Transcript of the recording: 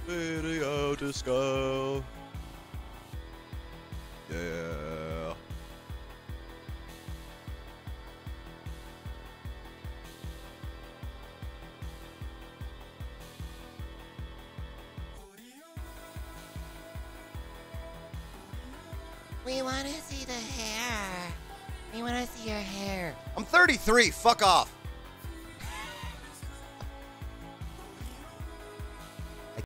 Video disco. Yeah. We want to see the hair. We want to see your hair. I'm 33. Fuck off.